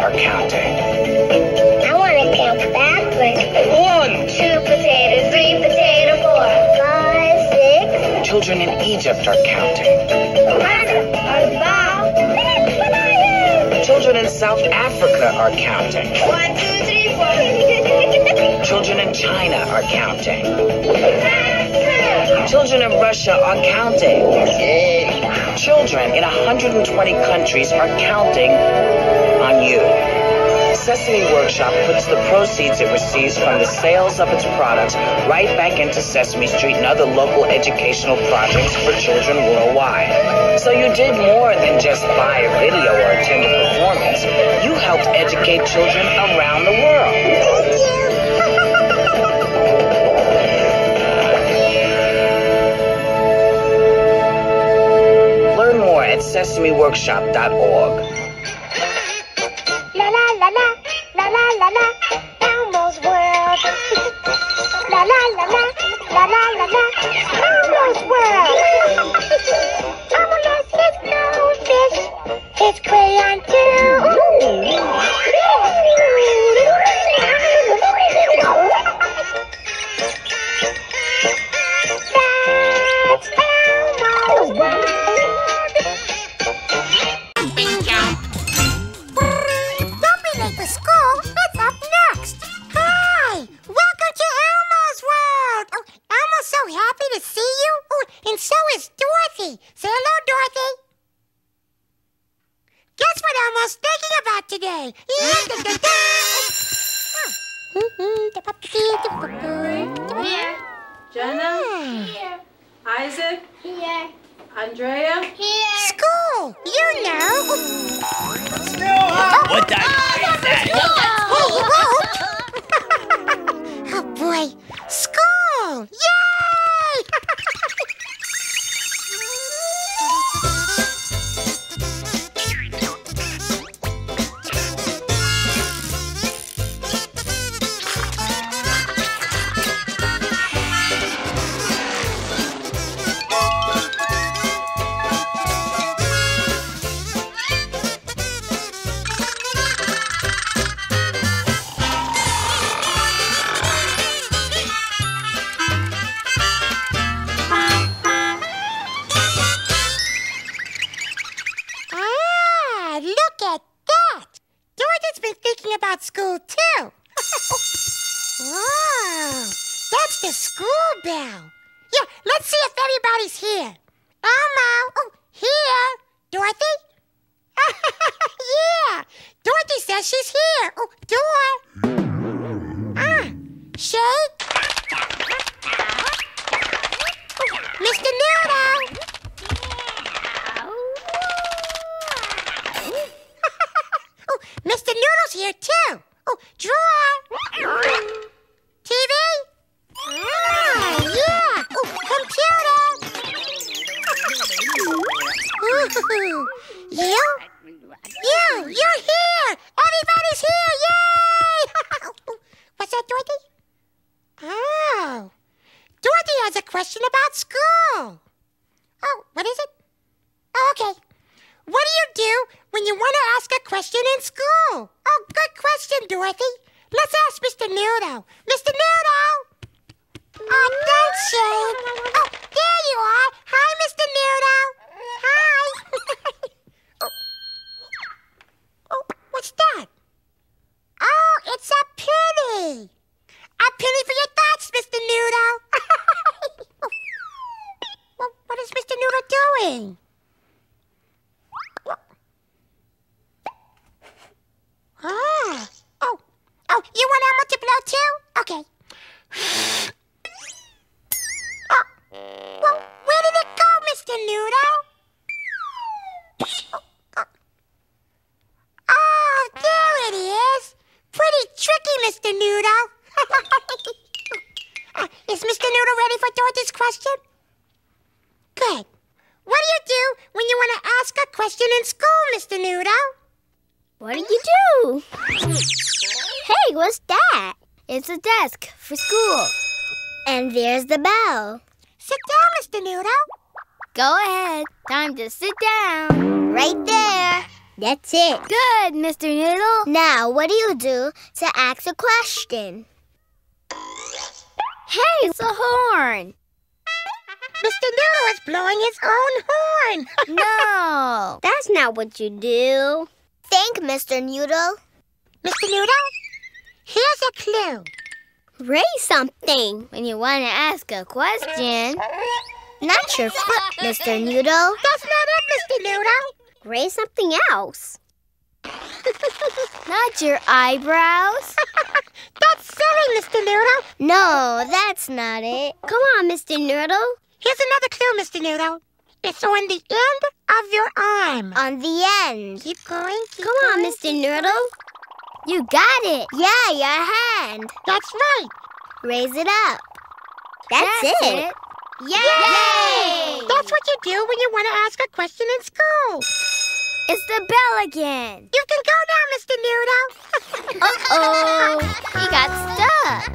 are counting. I want to count backwards. 1, 2 potatoes, 3 potatoes, 4, 5, 6. Children in Egypt are counting. Children in South Africa are counting. 1, 2, 3, 4. Children in China are counting. Children in Russia are counting. Children in 120 countries are counting on you. Sesame Workshop puts the proceeds it receives from the sales of its products right back into Sesame Street and other local educational projects for children worldwide. So you did more than just buy a video or attend a performance. You helped educate children around the world. Learn more at sesameworkshop.org. La la la la, la la la la, Elmo's World. La la la la, la la la la, Elmo's World. Elmo loves his goldfish, his crayon too. That's Elmo's World. Late for school. It's up next. Hi! Welcome to Elmo's World. Oh, Elmo's so happy to see you. Oh, and so is Dorothy. Say hello, Dorothy. Guess what Elmo's thinking about today? Here. Jenna? Here. Isaac? Here. Andrea? Here. School. You know. What the is that? Oh boy, school! Yay! Look at that! Dorothy's been thinking about school, too. Wow, that's the school bell. Yeah, let's see if everybody's here. Elmo, oh, here. Dorothy? Yeah, Dorothy says she's here. Oh, door. Shake. Oh, Mr. Noodle. Oh, Mr. Noodle's here, too. Oh, drawer. TV? Ah, yeah. Oh, computer. Ooh. You're here. Everybody's here. Yay. What's that, Dorothy? Oh. Dorothy has a question about school. Oh, what is it? Oh, okay. What do you do when you want to ask a question in school? Oh, good question, Dorothy. Let's ask Mr. Noodle. Mr. Noodle! Oh, thanks, Shane. Oh, there you are. Hi, Mr. Noodle. Hi. Oh, what's that? Oh, it's a penny. A penny for your thoughts, Mr. Noodle. Well, what is Mr. Noodle doing? Ah. Oh, you want Elmo to blow too? Okay. Oh, well, where did it go, Mr. Noodle? Oh, there it is. Pretty tricky, Mr. Noodle. Is Mr. Noodle ready for Dorothy's question? Good. What do you do when you want to ask a question in school, Mr. Noodle? What do you do? Hey, what's that? It's a desk for school. And there's the bell. Sit down, Mr. Noodle. Go ahead. Time to sit down. Right there. That's it. Good, Mr. Noodle. Now, what do you do to ask a question? Hey, it's a horn. Mr. Noodle is blowing his own horn. No, that's not what you do. Think, Mr. Noodle. Mr. Noodle, here's a clue. Raise something when you want to ask a question. Not your foot, Mr. Noodle. That's not it, Mr. Noodle. Raise something else. Not your eyebrows. That's silly, Mr. Noodle. No, that's not it. Come on, Mr. Noodle. Here's another clue, Mr. Noodle. It's on the end of your arm. On the end. Keep going. Come on, Mr. Noodle. You got it. Yeah, your hand. That's right. Raise it up. That's it. Yay! That's what you do when you want to ask a question in school. It's the bell again. You can go now, Mr. Noodle. Uh-oh. He got stuck.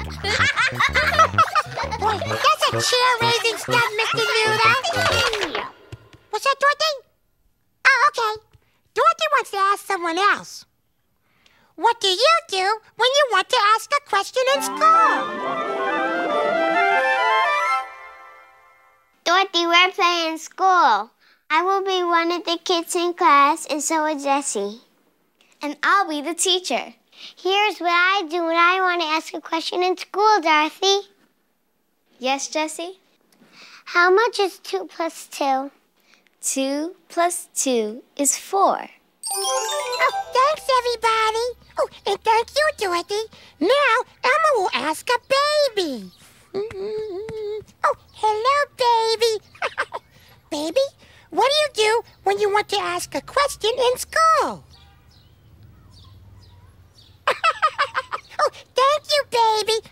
Boy, that's a chair-raising stunt, Mr. Noodle. What's that, Dorothy? Oh, okay. Dorothy wants to ask someone else. What do you do when you want to ask a question in school? Dorothy, we're playing school. I will be one of the kids in class, and so will Jessie. And I'll be the teacher. Here's what I do when I want to ask a question in school, Dorothy. Yes, Jessie? How much is 2 plus 2? 2 plus 2 is 4. Oh, thanks, everybody. Oh, and thank you, Dorothy. Now, Emma will ask a baby. Oh, hello, baby. Baby, what do you do when you want to ask a question in school? Oh, thank you, baby.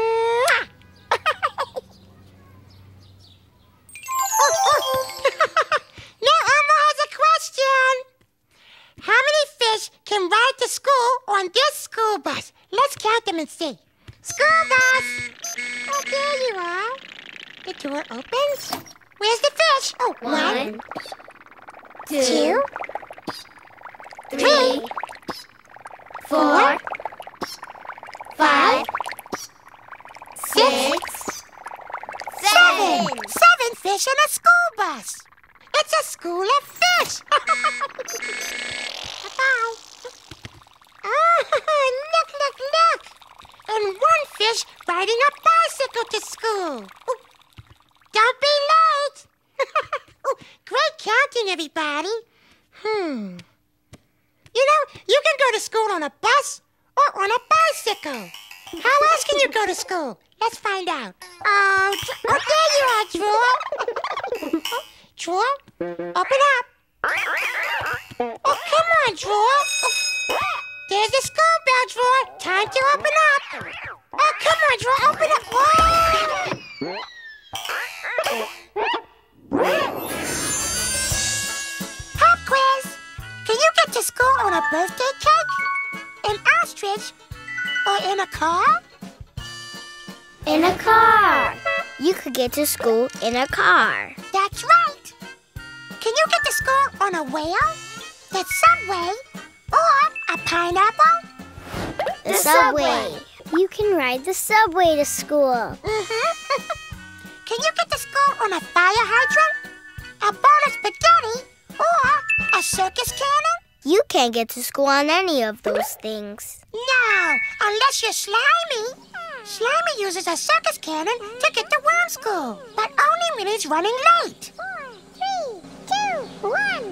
Now Elmo has a question. How many fish can ride to school on this school bus? Let's count them and see. School bus. Oh, there you are. The door opens. Where's the fish? Oh, 1, 2, 3, 4, 5, 6, 7. 7 fish in a school bus. It's a school of fish. Bye-bye. Oh, look. And 1 fish riding a bicycle to school. Oh, don't be late. Oh, great counting, everybody. You know, you can go to school on a bus or on a bicycle. How else can you go to school? Let's find out. Oh, there you are, Drew. Drew, open up. Oh, come on, Drew. There's the school bell, Drew. Time to open up. Oh, come on, Drew, open up. Pop quiz. Can you get to school on a birthday cake, an ostrich, or in a car? In a car. You could get to school in a car. That's right. Can you get to school on a whale, the subway, or a pineapple? The subway. You can ride the subway to school. Can you get to school on a fire hydrant, a bowl of spaghetti, or a circus cannon? You can't get to school on any of those things. No, unless you're Slimy. Slimy uses a circus cannon to get to worm school, but only when he's running late. 3, 2, 1.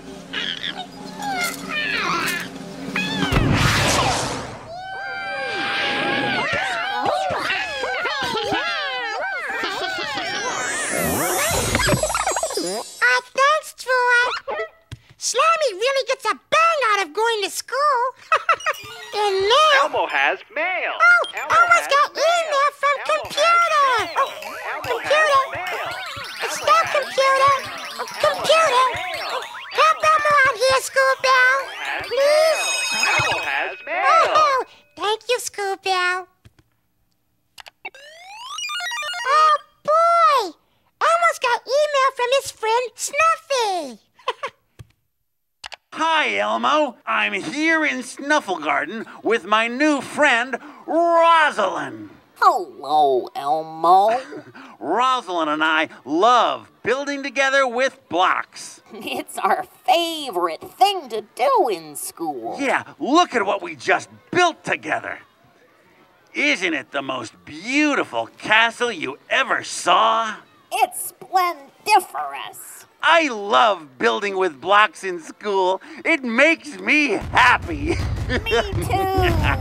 Thanks, Troy. Slimy really gets a bang out of going to school. And now... Elmo has mail. Oh, Elmo Elmo's got has email from Elmo computer. has mail. Oh, Elmo computer. has mail. It's not computer. Oh, computer. Oh, help Elmo out Elmo. I'm here in Snuffle Garden with my new friend, Rosalind. Hello, Elmo. Rosalind and I love building together with blocks. It's our favorite thing to do in school. Yeah, look at what we just built together. Isn't it the most beautiful castle you ever saw? It's splendiferous. I love building with blocks in school. It makes me happy. Me too.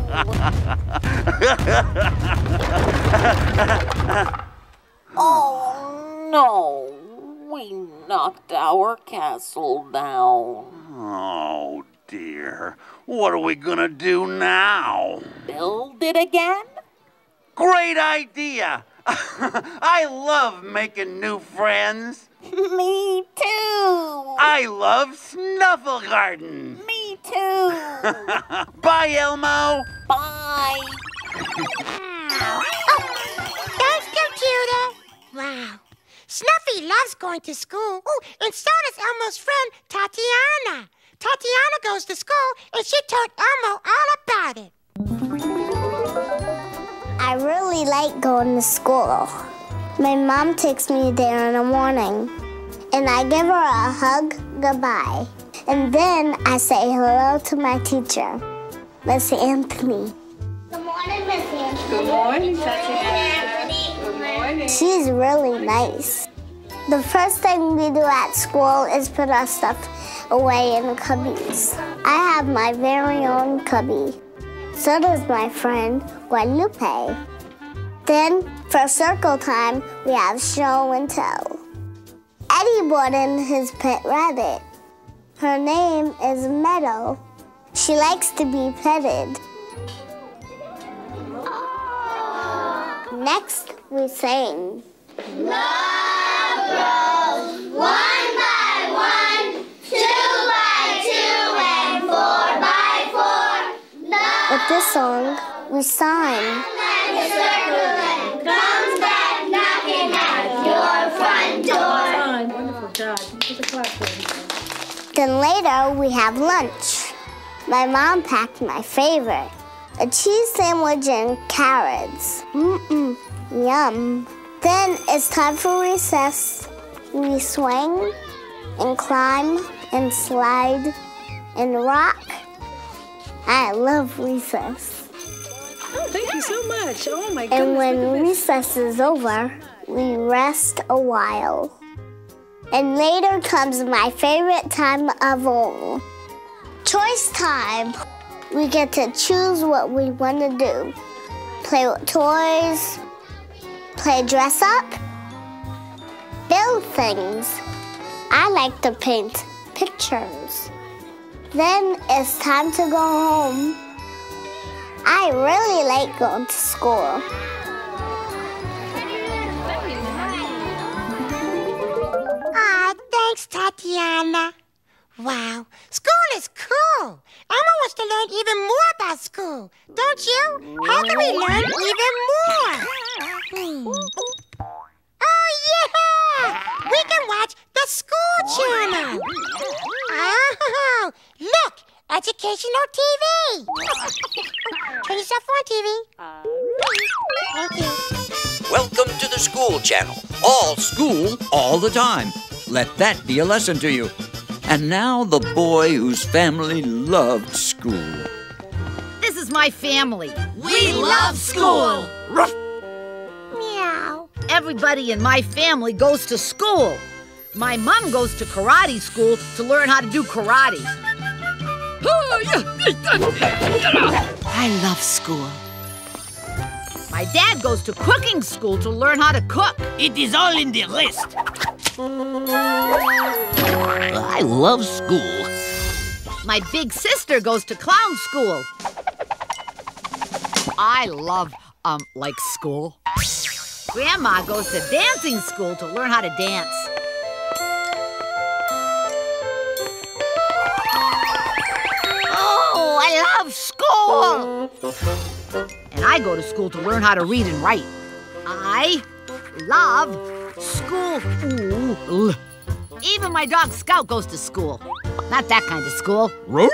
Oh, no. We knocked our castle down. Oh, dear. What are we gonna do now? Build it again? Great idea! I love making new friends. Me too. I love Snuffle Garden. Me too. Bye, Elmo. Bye. Thanks, computer. Wow. Snuffy loves going to school. Oh, and so does Elmo's friend, Tatiana. Tatiana goes to school, and she told Elmo all about it. I really like going to school. My mom takes me there in the morning, and I give her a hug goodbye. And then I say hello to my teacher, Miss Anthony. Good morning, Miss Anthony. Good morning, Tatiana. Good morning. She's really nice. The first thing we do at school is put our stuff away in the cubbies. I have my very own cubby. So does my friend, Guadalupe. Then, for circle time, we have show and tell. Eddie brought in his pet rabbit. Her name is Meadow. She likes to be petted. Next, we sing. Love grows 1 by 1, 2 by 2, and 4 by 4. With this song, we sign. Comes back knocking at your front door. Wonderful job. Put the clap for you. Then later, we have lunch. My mom packed my favorite, a cheese sandwich and carrots. Yum. Then it's time for recess. We swing and climb and slide and rock. I love recess. Oh, thank you so much. Oh, my goodness. And when look at this. recess is over, we rest a while. And later comes my favorite time of all. Choice time. We get to choose what we want to do. Play with toys, play dress up, build things. I like to paint pictures. Then it's time to go home. I really like going to school. Aw, thanks, Tatiana. Wow, school is cool. Elmo wants to learn even more about school, don't you? How can we learn even more? Oh, yeah! We can watch the school channel. Oh, look, educational TV. Turn yourself on, TV. Thank you. Welcome to the School Channel. All school, all the time. Let that be a lesson to you. And now the boy whose family loved school. This is my family. We love school. Ruff. Meow. Everybody in my family goes to school. My mom goes to karate school to learn how to do karate. I love school. My dad goes to cooking school to learn how to cook. It is all in the list. I love school. My big sister goes to clown school. I love, like school. Grandma goes to dancing school to learn how to dance. Oh, I love school! And I go to school to learn how to read and write. I love school. Even my dog Scout goes to school. Not that kind of school.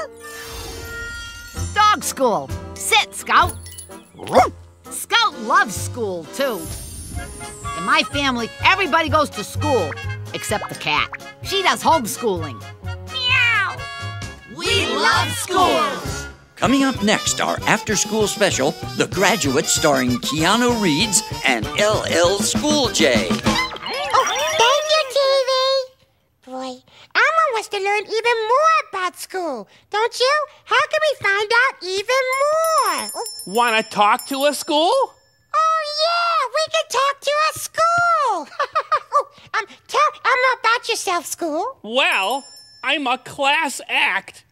Dog school. Sit, Scout. Scout loves school, too. In my family, everybody goes to school, except the cat. She does homeschooling. Meow! We love schools! Coming up next, our after-school special, The Graduate, starring Keanu Reeves and LL School J. Thank you, TV. Boy, Elmo wants to learn even more about school. Don't you? How can we find out even more? Want to talk to a school? Oh, yeah, we can talk to a school. Tell Elmo about yourself, school. Well, I'm a class act.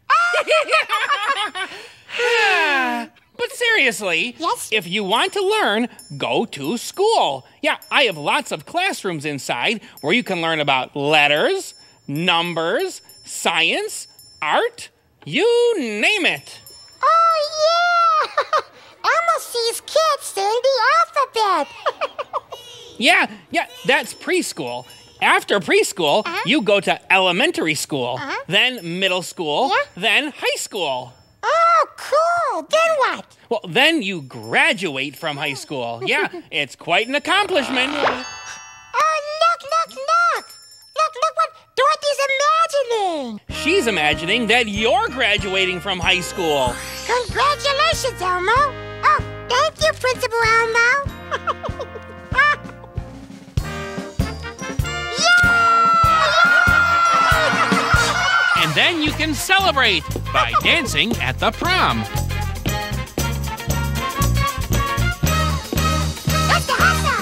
But seriously, yes? If you want to learn, go to school. Yeah, I have lots of classrooms inside where you can learn about letters, numbers, science, art, you name it. Oh, yeah! Elmo sees kids saying the alphabet. Yeah, that's preschool. After preschool, you go to elementary school, then middle school, then high school. Oh, cool. Then what? Well, then you graduate from high school. Yeah, it's quite an accomplishment. Oh, look what Dorothy's imagining. She's imagining that you're graduating from high school. Congratulations, Elmo. Oh, thank you, Principal Elmo. And then you can celebrate by dancing at the prom. That's the hustle!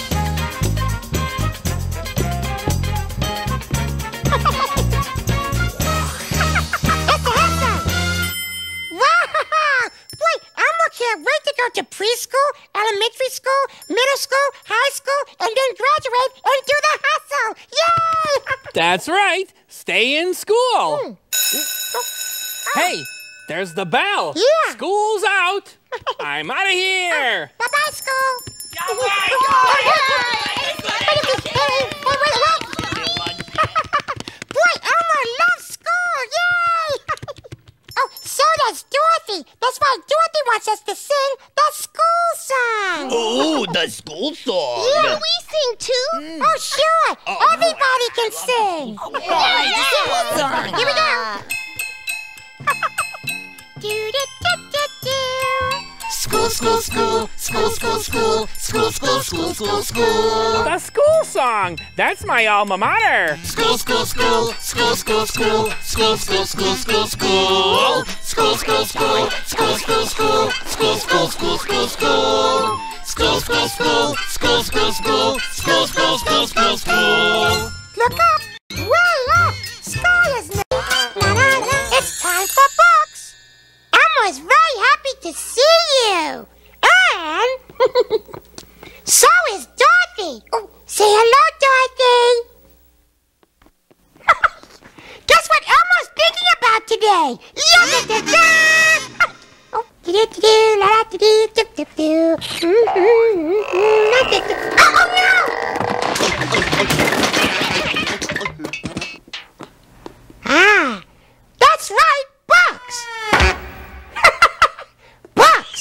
That's the hustle! Wow! Boy, Elmo can't wait to go to preschool, elementary school, middle school, high school, and then graduate and do the hustle! Yay! That's right. Stay in school. Hey, there's the bell. Yeah. School's out. I'm out of here. Bye-bye, school. Boy, Elmo loves school. Yay! Oh, so does Dorothy. That's why Dorothy wants us to sing the school song. Oh, the school song. Yeah, we sing too. Oh, sure. Everybody can sing. Here we go. School, school, school, school, school, school, school, school, school, school, school. The school song. That's my alma mater. School, school, school, school, school, school, school, school, school, school, school. School, school, school, school, school, school, school, school, school, school, school. School, school, school, school, school, school, school, school, school, school, school. Look up. Way up. School is now. It's time for books. Elmo is very happy to see you. And so is Dorothy. Oh, say hello, Dorothy. Guess what Elmo's thinking about today? Oh, oh no! Ah, that's right, books. Books.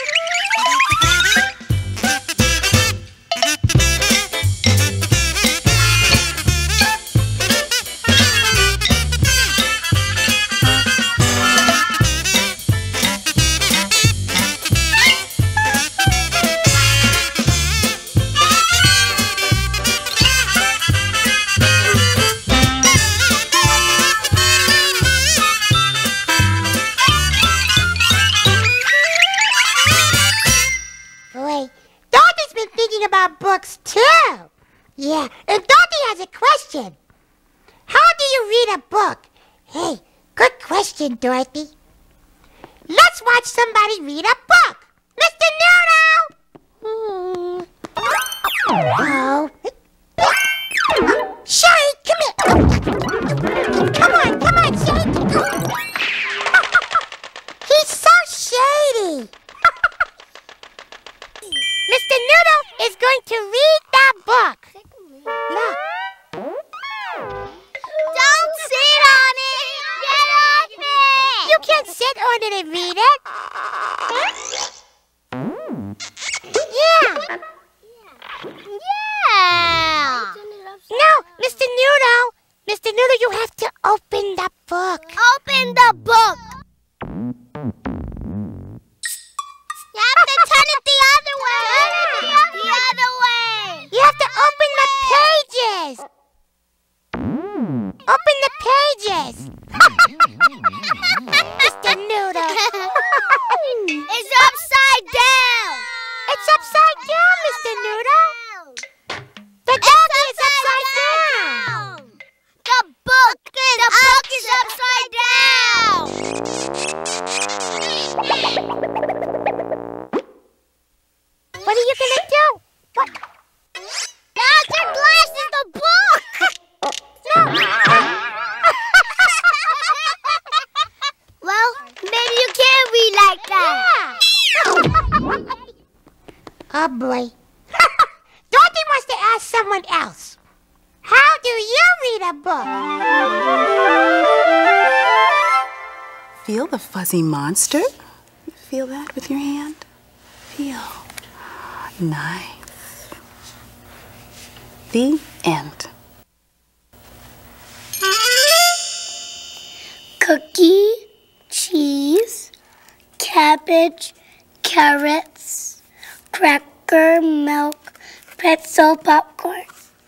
Boy, Dorothy's been thinking about books too. Yeah, and Dorothy has a question. How do you read a book? Hey, good question, Dorothy. Let's watch somebody read a book. Mr. Noodle! Oh. Sherry, come here. Come on, Sherry. He's so shady. Mr. Noodle is going to read that book. Look. Yeah! No, Mr. Noodle. Mr. Noodle, you have to open the book. Open the book. You have to turn it the other way. The other way. You have to open the pages. Open the pages. Mr. Noodle. It's upside down. It's upside down, Mr. Noodle. The doggy is upside down. The book is upside down. What are you gonna do? What? That's your glasses, the book. No. Well, maybe you can read like that. Oh boy. Dorothy wants to ask someone else. How do you read a book? Feel the fuzzy monster? Feel that with your hand? Feel. Nice. The end. Cookie, cheese, cabbage, carrots, cracker, milk, pretzel, popcorn.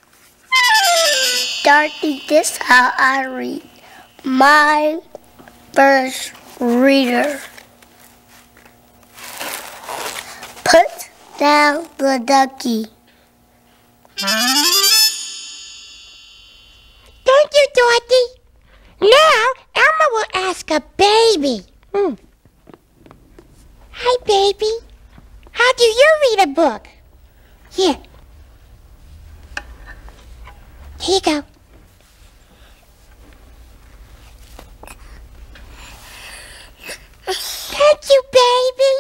Dorothy, this how I read. My first reader. Put down the ducky. Thank you, Dorothy. Now, Elmo will ask a baby. Hi, baby. How do you read a book? Here. Here you go. Thank you, baby.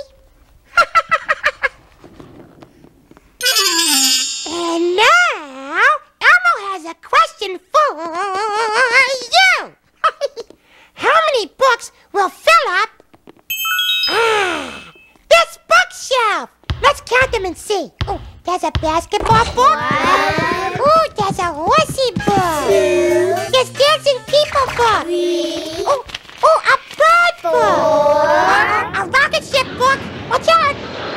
And now, Elmo has a question for you. How many books will fill up this bookshelf? Let's count them and see. Oh, there's a basketball book. Oh, there's a horsey book. There's dancing people book. Oh, a bird book. A rocket ship book. Watch out.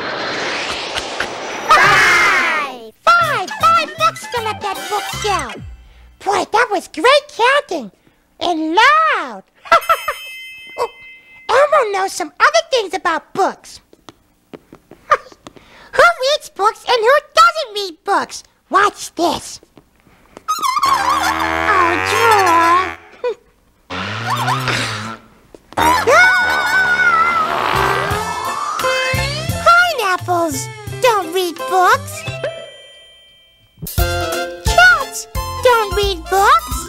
Five books fill up that bookshelf. Boy, that was great counting. And loud. Oh, Elmo knows some other things about books. Who reads books and who doesn't read books? Watch this. Oh, Draw. Pineapples don't read books. Cats don't read books.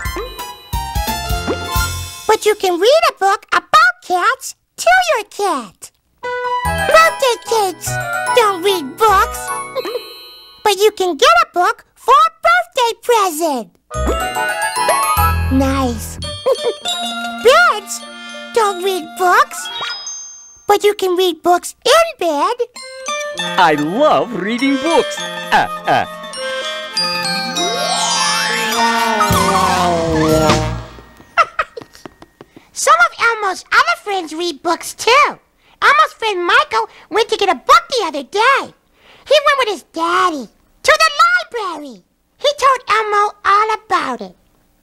But you can read a book about cats to your cat. Birthday cakes don't read books. But you can get a book for a birthday present. Nice. Birds don't read books. But you can read books in bed. I love reading books. Some of Elmo's other friends read books too. Elmo's friend Michael went to get a book the other day. He went with his daddy to the library. He told Elmo all about it.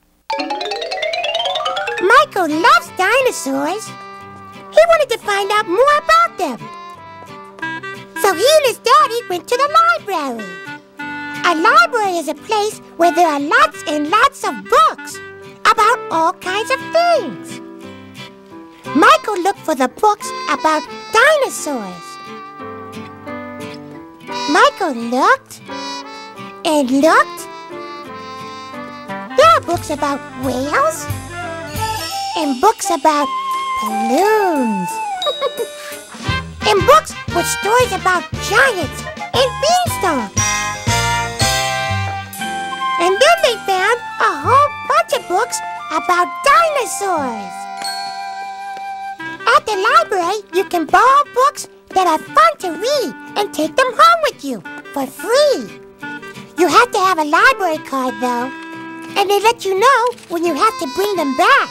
Michael loves dinosaurs. He wanted to find out more about them. So he and his daddy went to the library. A library is a place where there are lots and lots of books about all kinds of things. Michael looked for the books about dinosaurs. Michael looked and looked. There are books about whales and books about balloons and books with stories about giants and beanstalks. And then they found a whole bunch of books about dinosaurs. At the library, you can borrow books that are fun to read and take them home with you for free. You have to have a library card, though. And they let you know when you have to bring them back.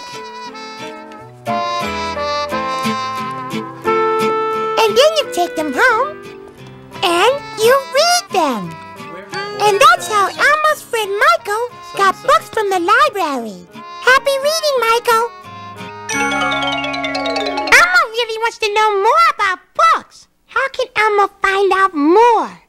And then you take them home and you read them. And that's how Elmo's friend Michael got books from the library. Happy reading, Michael. Elmo really wants to know more about books. How can Elmo find out more?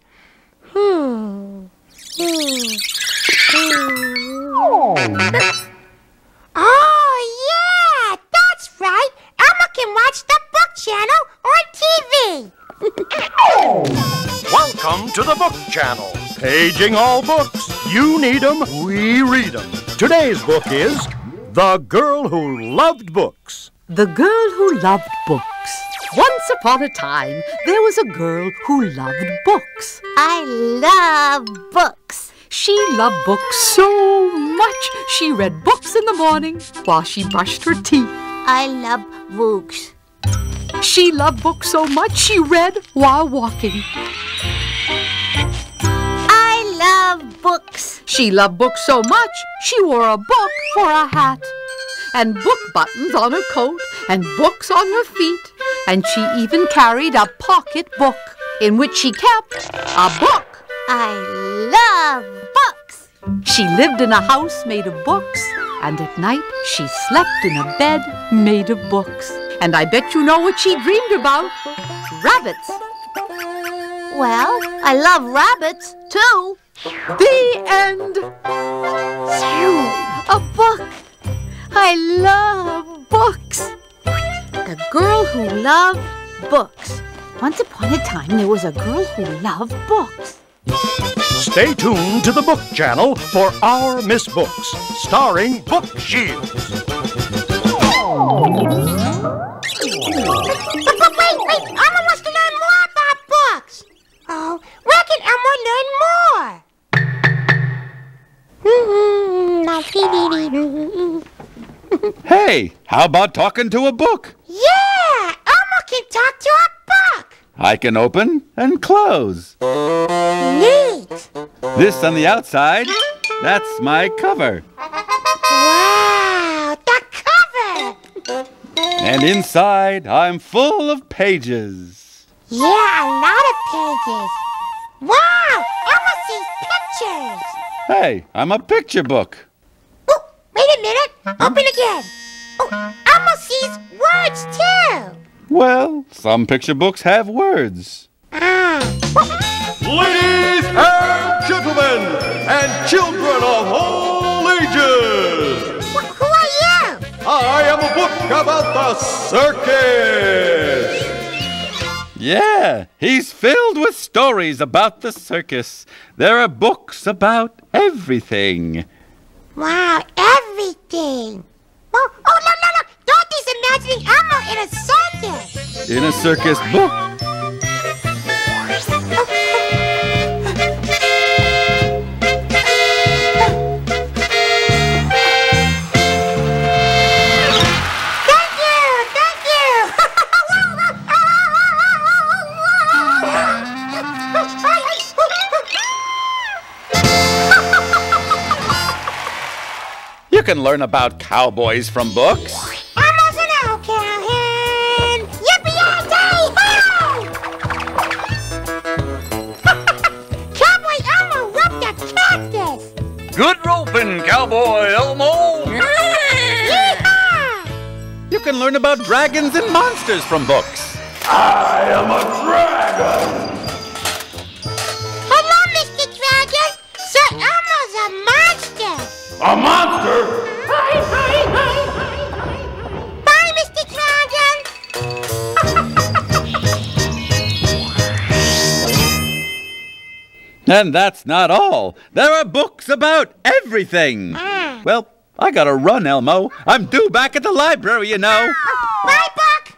Oh, yeah, that's right. Elmo can watch the Book Channel on TV. Welcome to the Book Channel. Paging all books. You need them, we read them. Today's book is The Girl Who Loved Books. The Girl Who Loved Books. Once upon a time, there was a girl who loved books. I love books. She loved books so much, she read books in the morning while she brushed her teeth. I love books. She loved books so much, she read while walking. I love books. She loved books so much, she wore a book for a hat, and book buttons on her coat, and books on her feet, and she even carried a pocket book in which she kept a book. I love books. She lived in a house made of books, and at night she slept in a bed made of books. And I bet you know what she dreamed about. Rabbits. Well, I love rabbits, too. The end. A book. I love books. The Girl Who Loved Books. Once upon a time, there was a girl who loved books. Stay tuned to the Book Channel for Our Miss Books, starring Book Shields. But wait, Elmo wants to learn more about books. Oh, where can Elmo learn more? Hey, how about talking to a book? Yeah, Elmo can talk to a book. I can open and close. Neat. This on the outside, that's my cover. Wow, the cover. And inside, I'm full of pages. Yeah, a lot of pages. Wow, Elmo sees pictures. Hey, I'm a picture book. Oh, wait a minute. Open again. Oh, Elmo sees words too. Well, some picture books have words. Ladies and gentlemen, and children of all ages. Who are you? I am a book about the circus. Yeah, he's filled with stories about the circus. There are books about everything. Wow, everything. Oh, no. Dorothy's imagining Elmo in a circus. In a circus book. Thank you. You can learn about cowboys from books. Elmo's an old cowhand. Yippee-yay-yay-ho! Cowboy Elmo roped a cactus. Good roping, Cowboy Elmo. Yeehaw! You can learn about dragons and monsters from books. I am a dragon. Hello, Mr. Dragon. Sir Elmo's a monster. A monster? Bye, Mr. Dragon. And that's not all. There are books about everything. Well, I gotta run, Elmo. I'm due back at the library, you know. Bye, Buck.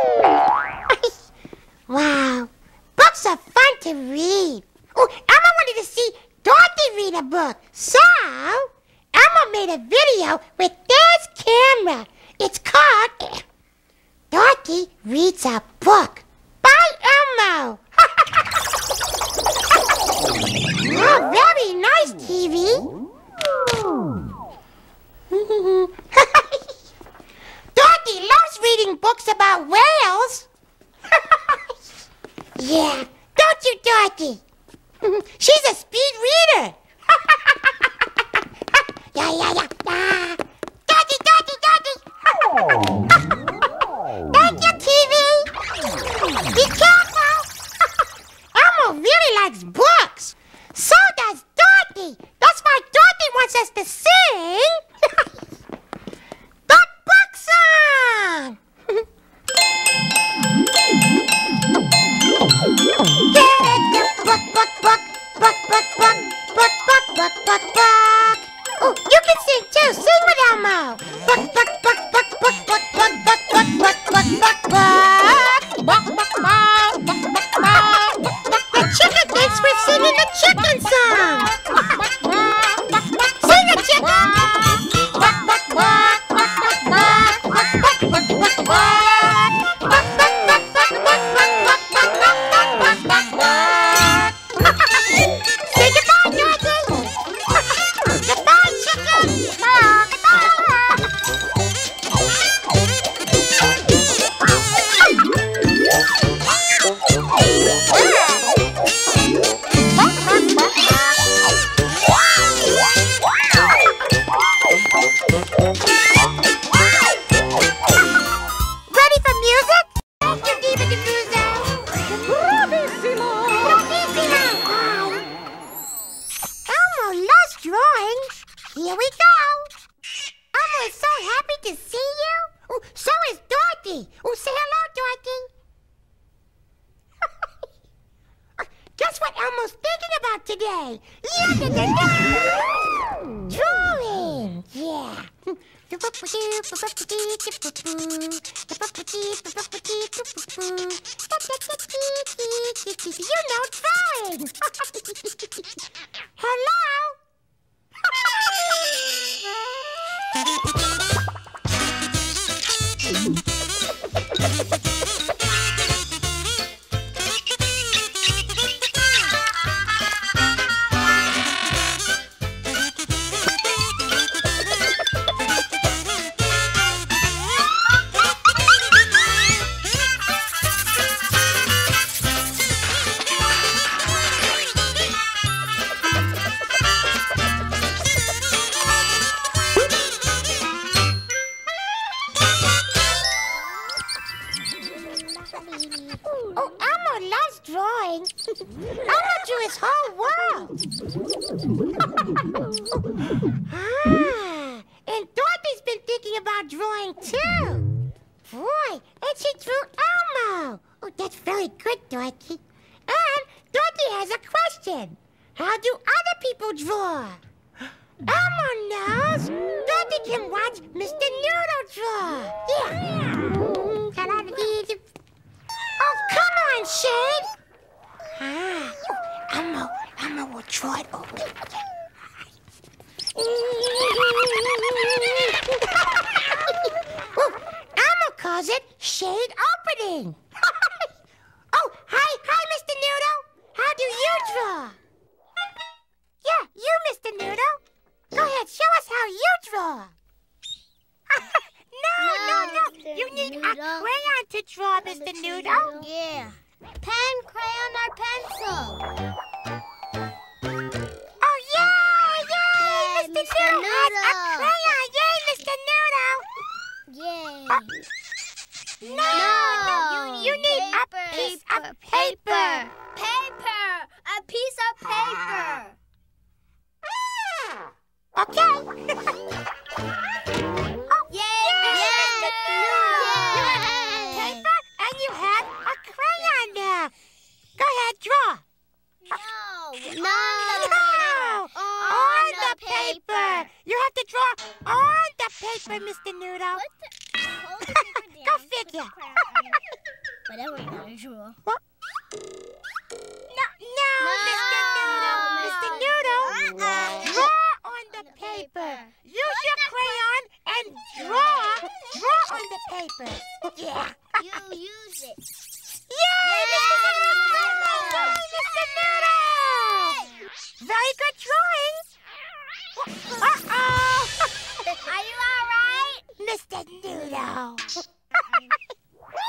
Wow, books are fun to read. Oh, Elmo wanted to see Dorothy read a book. So, Elmo made a video with this camera. It's called Dorothy Reads a Book. Bye, Elmo. Oh, very nice. She's a speed reader. Yeah. Dorothy. Thank you, TV. Be careful. Elmo really likes books. So does Dorothy. That's why Dorothy wants us to sing the book song. Book. Oh, you can sing too. Sing with Elmo. Book. The chicken thinks we're singing the chicken song. Sing it, chicken. Say goodbye, Dorothy. Goodbye, chicken. Ready for music? Thank you, Diva Diffuser. Bravissimo. Elmo loves drawing. Here we go. Elmo is so happy to see you. Oh, so is Dorothy. Oh, say hello, Dorothy. Guess what Elmo's thinking about today? Drawing. Yeah. You know drawing. Hello? Oh, Elmo loves drawing. Elmo drew his whole world. And Dorothy's been thinking about drawing too. Boy, and she drew Elmo. Oh, that's very good, Dorothy. And Dorothy has a question. How do other people draw? Elmo knows. Dorothy can watch Mr. Noodle draw. Yeah. Oh, come on, Shade. Elmo will draw it open. Elmo calls it shade opening. Oh, hi, Mr. Noodle. How do you draw? Yeah, you, Mr. Noodle. Go ahead, show us how you draw. No. You need a crayon to draw, Mr. Noodle. Yeah. Pen, crayon, or pencil? Oh, yay! Mr. Noodle has a crayon! Yay, Mr. Noodle! Yay. No! You need a piece of paper. A piece of paper. Okay. Yay! Mr. Noodle! You have paper and you have a crayon now. Go ahead, draw. No. On the paper. You have to draw on the paper, Mr. Noodle. Go figure. Whatever you want to draw. What? No, Mr. Noodle. Mr. Noodle, draw on the paper. Use your crayon and draw on the paper. Yeah. You use it. Yay, Mr. Noodle! Very good drawing. Uh-oh. Are you all right? Mr. Noodle.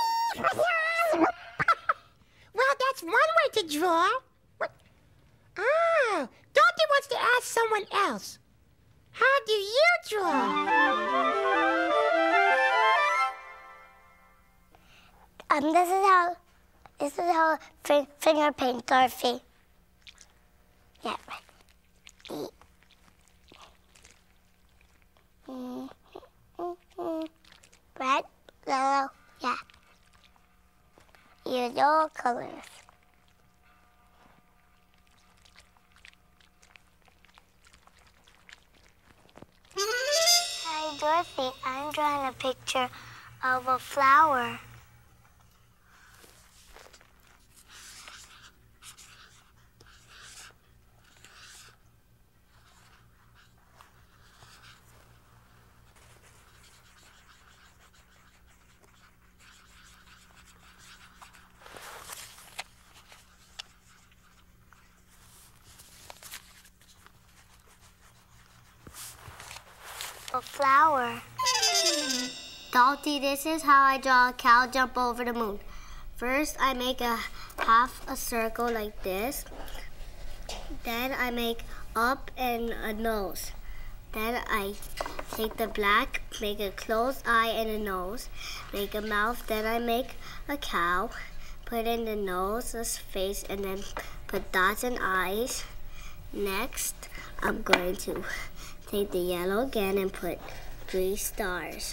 Well, that's one way to draw. What? about someone else? How do you draw? This is how finger paint Dorothy. Yeah. Red, yellow, yeah. Use all colors. Hi, Dorothy. I'm drawing a picture of a flower. A flower. Dorothy, this is how I draw a cow jump over the moon. First, I make half a circle like this. Then I make up and a nose. Then I take the black, make a closed eye and a nose, make a mouth. Then I make a cow, put in the nose, the face, and then put dots and eyes. Next, I'm going to take the yellow again and put 3 stars.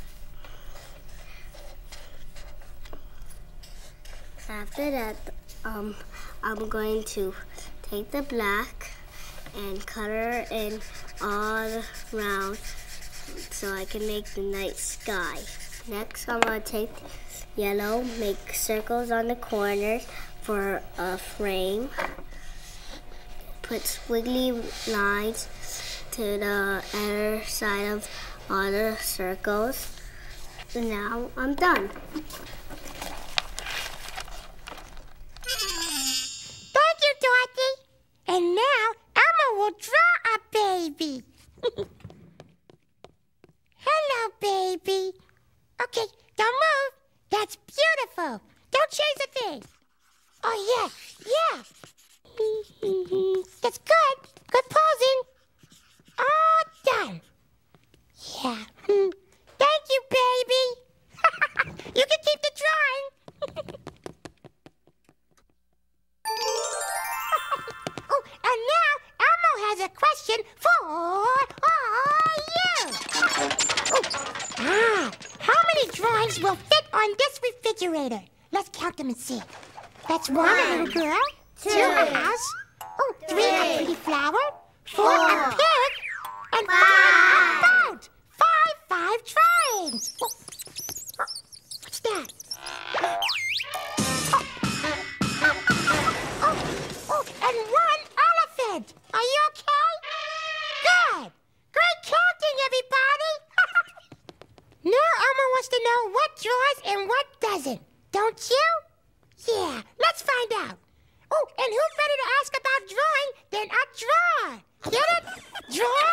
After that, I'm going to take the black and color in all around so I can make the night sky. Next, I'm going to take yellow, make circles on the corners for a frame, put squiggly lines to the other side of all the circles. And now I'm done. Thank you, Dorothy. And now Elmo will draw a baby. Hello, baby. Okay, don't move. That's beautiful. Don't change a thing. Oh, yeah. That's good. Good posing. All done. Yeah. Thank you, baby. You can keep the drawing. Oh, and now Elmo has a question for you. How many drawings will fit on this refrigerator? Let's count them and see. That's 1, a little girl. 2, a house. 3, a pretty flower. 4, a pig. And 5, a boat. 5 drawings. What's that? And 1 elephant. Are you okay? Good. Great counting, everybody. Now Elmo wants to know what draws and what doesn't. Don't you? Yeah, let's find out. Oh, and who's ready to ask about drawing? Then a draw. Get it? Draw?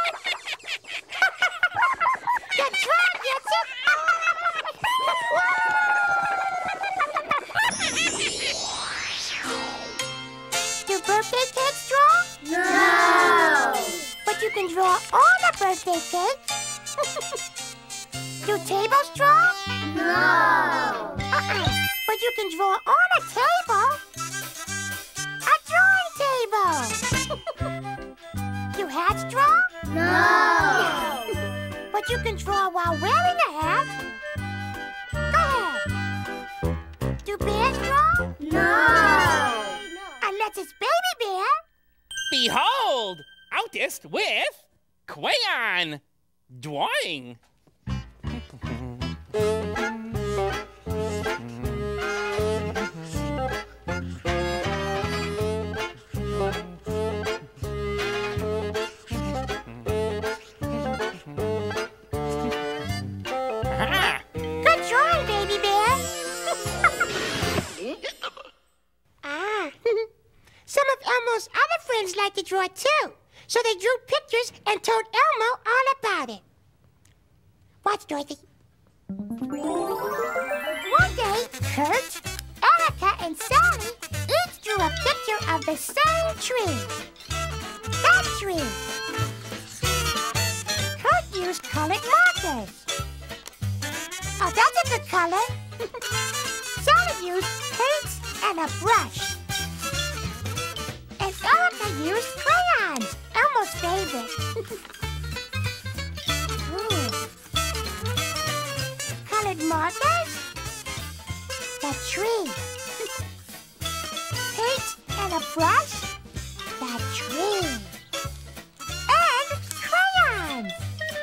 The draw gets it? Do birthday cakes draw? No. But you can draw on a birthday cake. Do tables draw? No. But you can draw on a table. A drawing table. Do hats draw? No. But you can draw while wearing a hat. Go ahead. Do bears draw? No. Unless it's baby bear. Behold, Outist with Crayon drawing. Good drawing, baby bear. Some of Elmo's other friends like to draw too, so they drew pictures and told Elmo all about it. Watch, Dorothy. One day, Kurt, Erica, and Sally each drew a picture of the same tree. They that tree? Kurt used colored markers. Oh, that's a good color. Sally used paints and a brush. And Erica used crayons, Elmo's favorite. Colored markers, the tree. Paint and a brush, the tree. And crayons.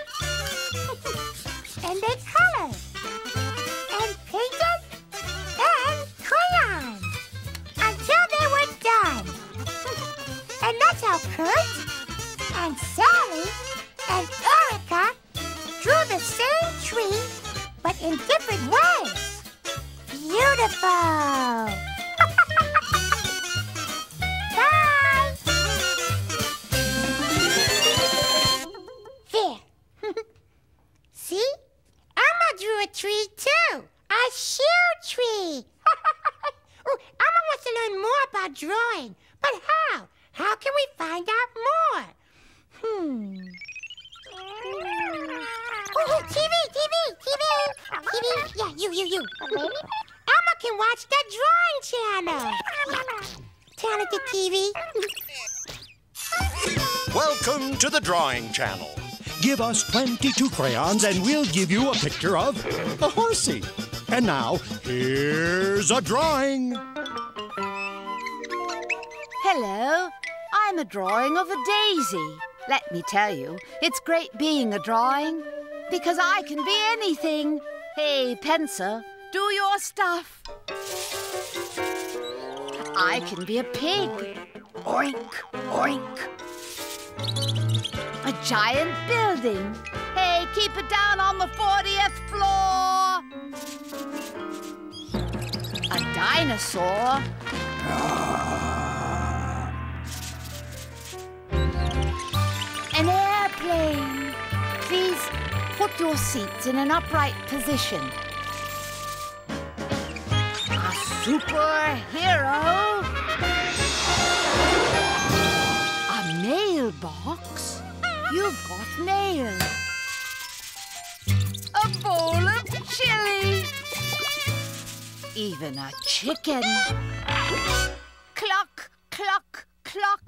And they colored. And painted. And crayons. Until they were done. And that's how Kurt and Sally and Erica drew the same tree, but in different ways. Beautiful! Bye! There. See? Elmo drew a tree too. A shoe tree. Oh, Elmo wants to learn more about drawing. But how? How can we find out more? Oh, TV! Yeah, you. Elmo can watch the drawing channel. Talented TV. Welcome to the Drawing Channel. Give us 22 crayons and we'll give you a picture of a horsey. And now, here's a drawing. Hello, I'm a drawing of a daisy. Let me tell you, it's great being a drawing, because I can be anything. Hey, Pencil, do your stuff. I can be a pig. Oink, oink. A giant building. Hey, keep it down on the 40th floor. A dinosaur. An airplane. Please put your seats in an upright position. A superhero. A mailbox. You've got mail. A bowl of chili. Even a chicken. Cluck, cluck, cluck.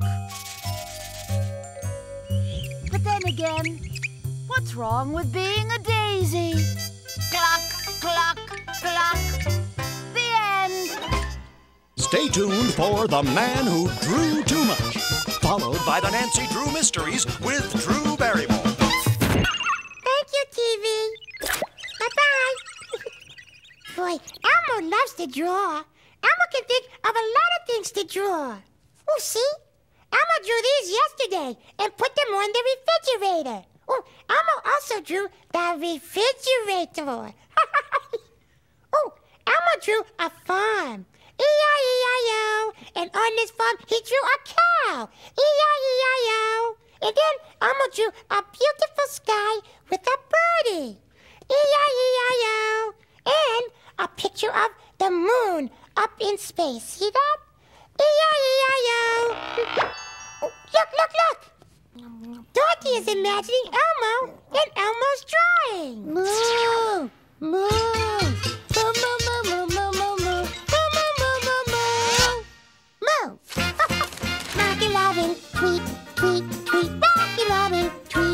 But then again, what's wrong with being a daisy? Cluck, cluck, cluck. The end. Stay tuned for The Man Who Drew Too Much, followed by the Nancy Drew Mysteries with Drew Barrymore. Thank you, TV. Bye-bye. Boy, Elmo loves to draw. Elmo can think of a lot of things to draw. Oh, see? Elmo drew these yesterday and put them on the refrigerator. Oh, Elmo also drew the refrigerator. Oh, Elmo drew a farm. E-I-E-I-O. And on this farm, he drew a cow. E-I-E-I-O. And then Elmo drew a beautiful sky with a birdie. E-I-E-I-O. And a picture of the moon up in space. See that? E-I-E-I-O. Oh, look. Dorothy is imagining Elmo in Elmo's drawing. Moo, moo. Moo, moo, moo, moo, moo, moo, moo. Moo, moo, moo, moo, moo. Moo. Rocky Robin, tweet, tweet, tweet. Rocky Robin, tweet.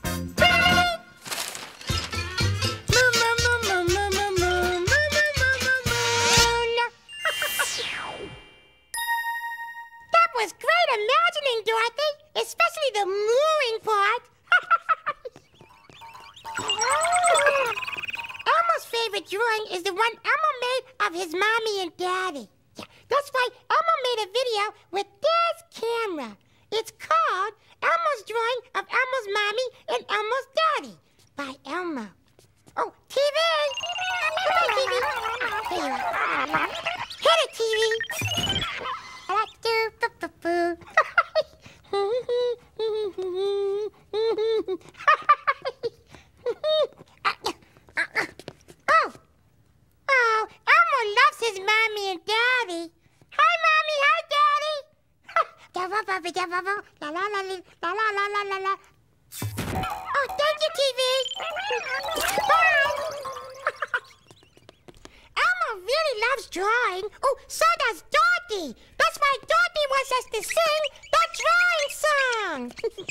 That was great imagining, Dorothy, especially the mooing part. Elmo's favorite drawing is the one Elmo made of his mommy and daddy. Yeah, that's why Elmo made a video with this camera. It's called Elmo's Drawing of Elmo's Mommy and Elmo's Daddy by Elmo. Oh, TV! Come on, TV. Here you are. Hit it, TV. Oh, Elmo loves his mommy and daddy. Hi, Mommy. Hi, Daddy. La la la la la la la la la. Oh, thank you, TV. Bye. Elmo really loves drawing. Oh, so does Dorothy. That's why Dorothy wants us to sing the drawing song.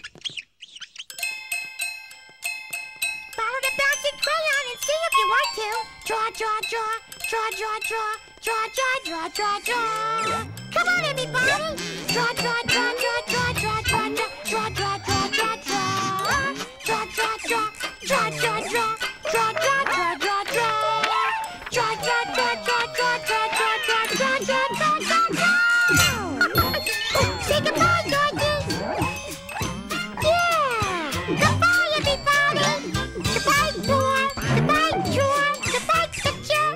Follow the bouncing crayon and sing if you want to. Draw, draw, draw, draw, draw, draw, draw, draw, draw, draw, draw. Come on, everybody. Draw, draw, draw, draw, draw, draw, draw, draw, draw, draw, draw, draw, draw. Draw, draw, draw, draw, draw, draw, draw, draw, draw, draw, draw. Draw, draw, draw, draw, draw, draw, draw, draw, draw, draw, draw, draw. Say goodbye, Dorothy. Yeah. Goodbye, everybody. Goodbye, Dora. Goodbye, George. Goodbye, picture.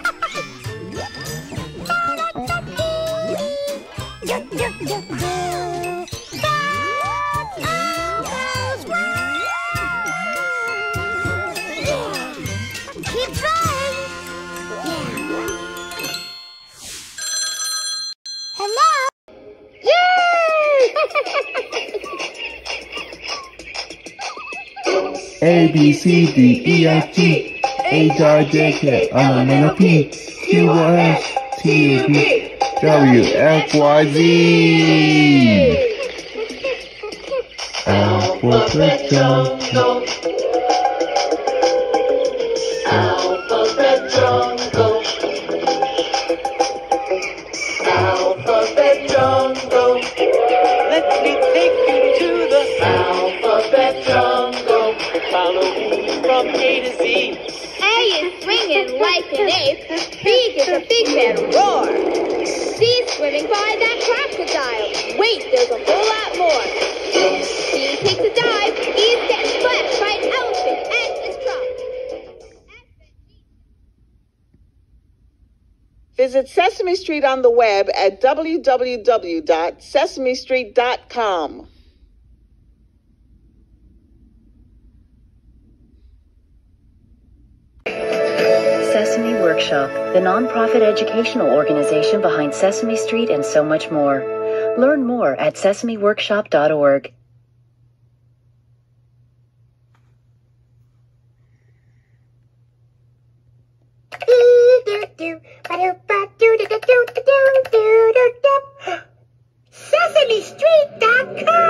Follow the TV. Do, do, do, do. That's Elmo's world. Yeah. Keep trying. Hello? Yay! A, B, C, D, E, F, G, H, I, J, K, L, M, N, O, P, Q, R, S, T, U, V, W, X, Y, Z. Alphabet jungle. Alphabet jungle. Alphabet jungle. Let me take you to the alphabet jungle. Follow me from A to Z. A is swinging like an ape. B is a big bad roar. C is swimming by that crocodile. Wait, there's a whole lot more. D takes a dive. E is getting splashed by an elephant and his trunk. Visit Sesame Street on the web at www.sesamestreet.com. Sesame Workshop, the nonprofit educational organization behind Sesame Street and so much more. Learn more at sesameworkshop.org. SesameStreet.com